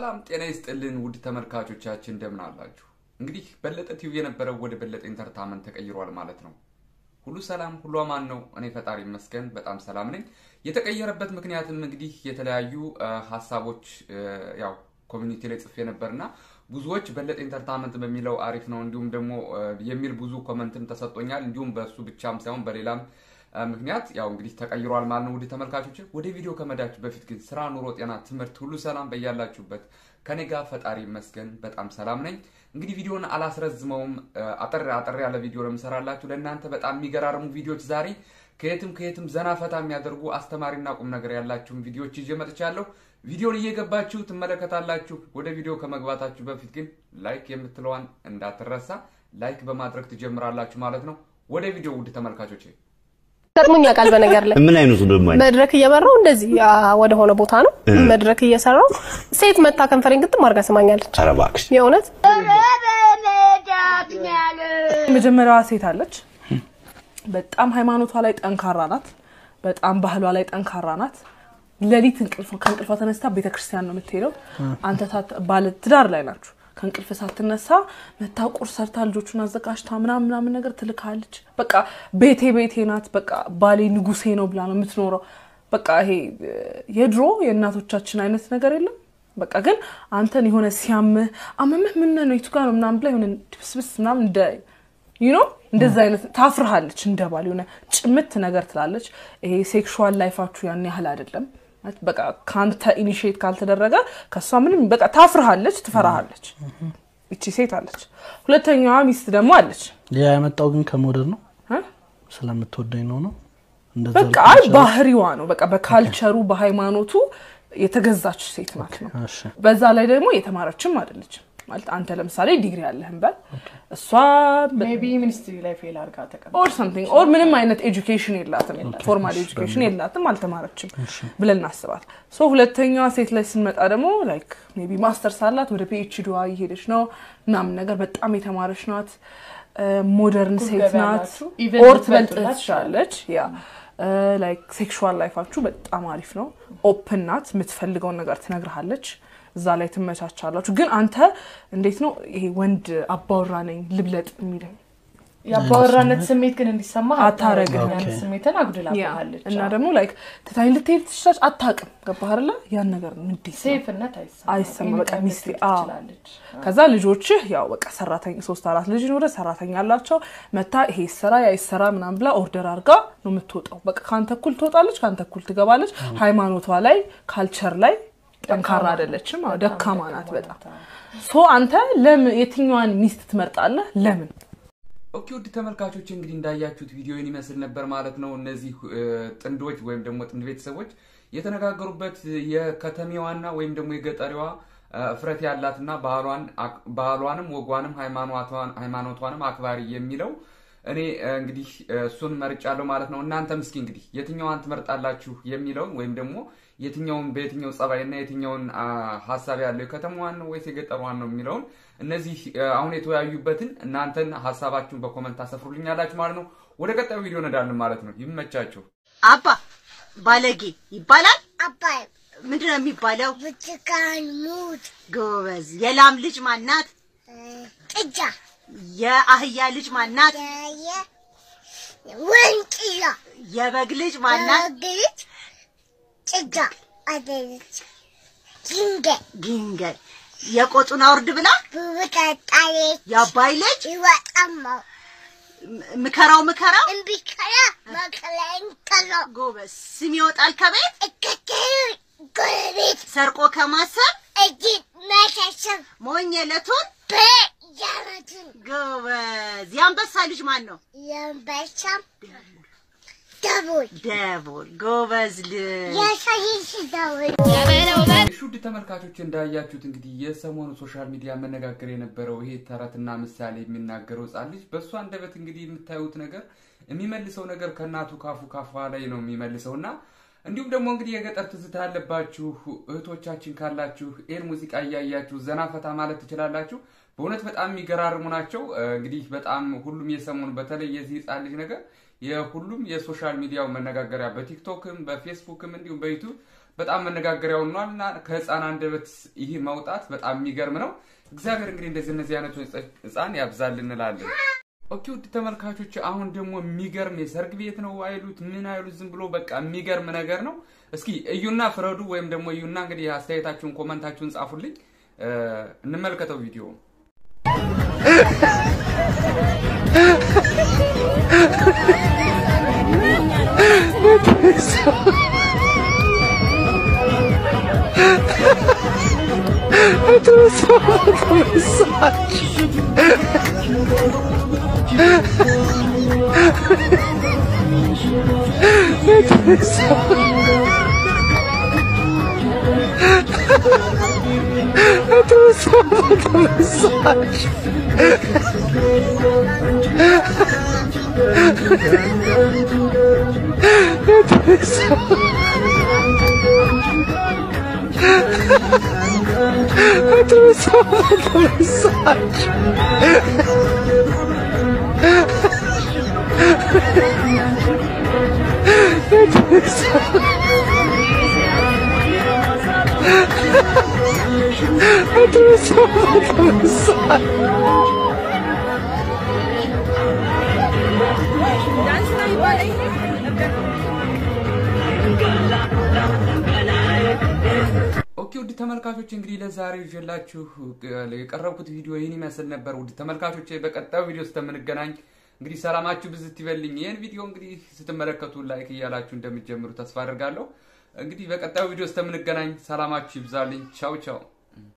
ሰላም ጤና ይስጥልን ውድ ተመልካቾቻችን እንደምን አላችሁ? እንግዲህ በለጠ ቲቪ የነበረው ወደ በለጠ ኢንተርቴይንመንት ተቀይሯል ማለት ነው። ሁሉ ሰላም ሁሉ አማን ነው። እኔ ፈጣሪ ይመስገን በጣም ሰላም ነኝ። የተቀየረበት ምክንያትም እንግዲህ የተለያዩ ሐሳቦች ያው ኮሚኒቲ ላይ ጽፌ ነበርና ብዙዎች በለጠ ኢንተርቴይንመንት በሚለው አሪፍ ነው እንዲሁም ደግሞ የሚል ብዙ ኮሜንትም ተሰጥቶኛል። እንዲሁም በሱ ብቻም ሳይሆን በሌላም ምክንያት ያው እንግዲህ ተቀይሯል ማለት ነው። ውድ ተመልካቾች ወደ ቪዲዮ ከመዳችሁ በፊት ግን ስራ፣ ኑሮ፣ ጤና፣ ትምህርት ሁሉ ሰላም በያላችሁበት ከኔ ጋር ፈጣሪ ይመስገን በጣም ሰላም ነኝ። እንግዲህ ቪዲዮውን አላስረዝመውም አጠር ያለ ቪዲዮ ለምሰራላችሁ ለእናንተ በጣም የሚገራርሙ ቪዲዮዎች ዛሬ ከየትም ዘና ፈታ የሚያደርጉ አስተማሪና ቁም ነገር ያላችሁን ቪዲዮዎች ይዤ መጥቻለሁ። ቪዲዮውን እየገባችሁ ትመለከታላችሁ። ወደ ቪዲዮ ከመግባታችሁ በፊት ግን ላይክ የምትለዋን እንዳትረሳ ላይክ በማድረግ ትጀምራላችሁ ማለት ነው። ወደ ቪዲዮ ውድ ተመልካቾች ተርሙኛ ቃል በነገር ላይ ምን አይነቱ ደሞ መድረክ እየመራው እንደዚህ ወደ ሆነ ቦታ ነው መድረክ እየሰራው ሴት መታ ከንፈሬን ግጥም አርጋ ሰማኛለች። አረባክሽ የእውነት መጀመሪያዋ ሴት አለች። በጣም ሃይማኖቷ ላይ ጠንካራ ናት። በጣም ባህሏ ላይ ጠንካራ ናት። ለሊት ከእንቅልፏ ተነስታ ቤተክርስቲያን ነው የምትሄደው። አንተ ባለ ትዳር ላይ ናችሁ። ከእንቅልፍ ሳትነሳ መታ ቁርስ ሰርታ ልጆቹን አዘጋጅታ ምናምን ነገር ትልካለች። በቃ ቤቴ ናት። በቃ ባሌ ንጉሴ ነው ብላ ነው የምትኖረው። በቃ ይሄ የድሮ የእናቶቻችን አይነት ነገር የለም። በቃ ግን አንተን የሆነ ሲያምህ አመመህ ምን ነው ይቱ ጋር ነው ምናምን ብላ የሆነ ድብስብስ ምናምን እንደ እንደዛ አይነት ታፍርሃለች። እንደባል የሆነ ጭምት ነገር ትላለች። ይሄ ሴክሹዋል ላይፋችሁ ያን ያህል አይደለም። በቃ ካንተ ኢኒሺየት ካልተደረገ ከሷ ምንም በቃ ታፍርሃለች፣ ትፈራሃለች። እቺ ሴት አለች። ሁለተኛዋ ሚስት ደግሞ አለች። ያ ያመጣው ግን ከሞደር ነው ስለምትወደኝ ነው እንደዛ በቃ ባህሪዋ ነው። በቃ በካልቸሩ በሃይማኖቱ የተገዛች ሴት ናት ነው። በዛ ላይ ደግሞ የተማረችም አይደለች ማለት አንተ ለምሳሌ ዲግሪ ያለህም በል እሷ ሜቢ ሚኒስትሪ ላይ ፌል አርጋ ተቀመጠ or something or ምንም አይነት ኤጁኬሽን የላትም ፎርማል ኤጁኬሽን የላትም አልተማረችም ብለን እናስባት። ሶ ሁለተኛዋ ሴት ላይ ስንመጣ ደግሞ ላይክ ሜቢ ማስተርስ አላት ወደ PhD እየሄደች ነው ምናምን ነገር በጣም የተማረች ናት። ሞደርን ሴት ናት። ኦር ትበልጥሻለች ያ ላይክ ሴክሹዋል ላይፋችሁ በጣም አሪፍ ነው። ኦፕን ናት። የምትፈልገውን ነገር ትነግርሃለች። እዛ ላይ ትመቻቻላችሁ። ግን አንተ እንዴት ነው ይሄ ወንድ አባወራ ነኝ ልብለጥ የሚለው ያባወራነት ስሜት ግን እንዲሰማ አታረግም። ያን ስሜትን አጉድላባለች እና ደግሞ ላይክ ተታይ ልትሄድ ትችላለች አታውቅም። ገባህ አይደለ? ያን ነገር እንዴት ሴፍነት አይሰማ በቃ ሚስት አለች። ከዛ ልጆች ያው በቃ ሰራተኛ 3-4 ልጅ ነው ሰራተኛ አላቸው። መታ ይሄ ሰራ ያይሰራ ምናምን ብላ ኦርደር አርጋ ነው የምትወጣው። በቃ ካንተ እኩል ትወጣለች ካንተ እኩል ትገባለች። ሃይማኖቷ ላይ ካልቸር ላይ ጠንካራ አይደለችም። ደካማ ናት በጣም። ሶ አንተ የትኛዋን ሚስት ትመርጣለህ? ለምን? ኦኬ ውድ ተመልካቾች እንግዲህ እንዳያችሁት ቪዲዮን ይመስል ነበር ማለት ነው። እነዚህ ጥንዶች ወይም ደግሞ ጥንድ ቤተሰቦች የተነጋገሩበት የከተማዋና ወይም ደግሞ የገጠሪዋ ፍረት ያላትና ባህሏንም ወጓንም ሃይማኖቷንም አክባሪ የሚለው እኔ እንግዲህ እሱን መርጫለሁ ማለት ነው። እናንተም እስኪ እንግዲህ የትኛዋን ትመርጣላችሁ የሚለው ወይም ደግሞ የትኛውን በየትኛው ጸባይና የትኛውን ሐሳብ ያለው የከተማዋን ነው ወይስ የገጠሯን ነው የሚለው እነዚህ አሁን የተወያዩበትን እናንተን ሐሳባችሁን በኮሜንት አሰፍሩልኛላችሁ ማለት ነው። ወደ ቀጣዩ ቪዲዮ እንሄዳለን ማለት ነው። ይመቻችሁ። አባ ባለጌ ይባላል። አባ ምንድነው የሚባለው? ብቻካን ሙት ጎበዝ። የላም ልጅ ማናት? ጥጃ። የአህያ ልጅ ማናት? ወንቂያ። የበግ ልጅ ማናት? ጥጃ። አደረች ጊንገ። የቆጡን አውርድ ብላ ብታጣለ። የአባይ ልጅ ይወጣማ ምከራው እንቢከራ ማከላን ተሎ ጎበዝ። ስም ይወጣል ከቤት ጎረቤት ሰርቆ ከማሰብ እጅ መሸሸም ሞኝለቱን በያረቱን ጎበዝ። የአንበሳ ልጅ ማን ነው? የአንበሳም ደቦል ጎበዝ ልጅ ያሳይሽ ደቦል ያበለው ውድ ተመልካቾች እንዳያችሁት እንግዲህ የሰሞኑ ሶሻል ሚዲያ መነጋገር የነበረው ይሄ ተረትና ምሳሌ የሚናገረው ጻል ልጅ በእሱ አንደበት እንግዲህ የምታዩት ነገር የሚመልሰው ነገር ከናቱ ካፉ ላይ ነው የሚመልሰውና እንዲሁም ደግሞ እንግዲህ የገጠር ትዝታ ያለባችሁ እህቶቻችን ካላችሁ ኤል ሙዚቃ ያያያችሁ ዘናፈታ ማለት ትችላላችሁ። በእውነት በጣም የሚገራርሙ ናቸው። እንግዲህ በጣም ሁሉም የሰሞኑ በተለይ የዚህ ጻል ልጅ ነገር የሁሉም የሶሻል ሚዲያው መነጋገሪያ በቲክቶክም በፌስቡክም እንዲሁም በዩቲዩብ በጣም መነጋገሪያው ሆኗልና ከህፃን አንደበት ይሄ ማውጣት በጣም የሚገርም ነው እግዚአብሔር እንግዲህ እንደዚህ አይነቱ ህፃን ያብዛልን እንላለን ኦኬ ውድ ተመልካቾች አሁን ደግሞ የሚገርም የሰርግ ቤት ነው አይሉት ምን አይሉት ዝም ብሎ በቃ የሚገርም ነገር ነው እስኪ እዩና ፍረዱ ወይም ደግሞ እዩና እንግዲህ አስተያየታችሁን ኮሜንታችሁን ጻፉልኝ እንመልከተው ቪዲዮ ኦኬ ውድ ተመልካቾች እንግዲህ ለዛሬው ይዤላችሁ የቀረብኩት ቪዲዮ ይሄን ይመስል ነበር ውድ ተመልካቾች በቀጣዩ ቪዲዮ ስለምንገናኝ እንግዲህ ሰላማችሁ ብዝት ይበልኝ ይሄን ቪዲዮ እንግዲህ ስትመለከቱ ላይክ እያላችሁ እንደምትጀምሩ ተስፋ አደርጋለሁ እንግዲህ በቀጣዩ ቪዲዮ ስለምንገናኝ ሰላማችሁ ይብዛልኝ ቻው ቻው